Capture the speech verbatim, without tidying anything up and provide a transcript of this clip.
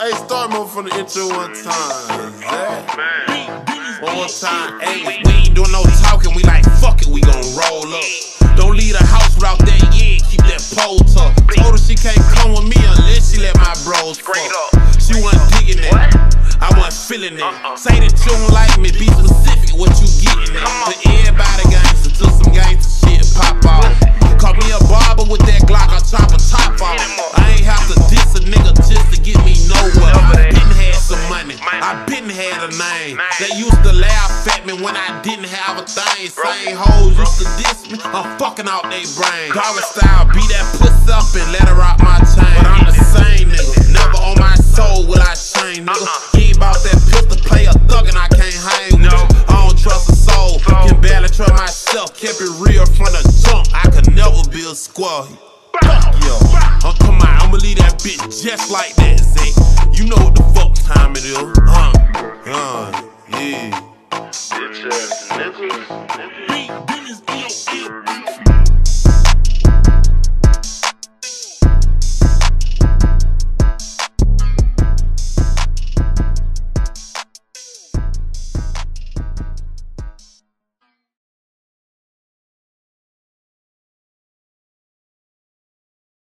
Hey, start more from the intro one time. Hey. One more time. Hey, we ain't doing no talking. We like, fuck it, we gon' roll up. Don't leave the house without that yeah, keep that pole tuck. Told her she can't come with me unless she let my bros fuck. She wasn't digging that, I wasn't feeling it. Say that you don't like me, be specific what you getting at. But everybody gangsta till some gangsta shit pop off. Call me a barber with that Glock, I chop a top off. I ain't have to diss a nigga just to get me nowhere. I been had some money, I been had a name. They used to laugh at me when I didn't have a thing. Same hoes used to diss me, I'm fucking out they brain. Doggy style, beat that pussy up and let her rock my chain. But I'm the same nigga, never on my soul will I shame, nigga. He ain't bout that pistol, play a thug and I can't hang with you. I don't trust a soul, can barely trust myself. Kept it real from the jump, I could never be a squad. Yo, uh, come on, I'ma leave that bitch just like that, Zay. You know what the fuck time it is, huh? Uh, yeah. Bitch ass niggas.